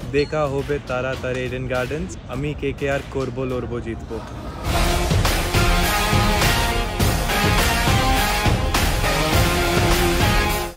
देखा होबे तारा तारे इडेन गार्डन्स, अमी KKR कोरबो लोरबो जीतबो।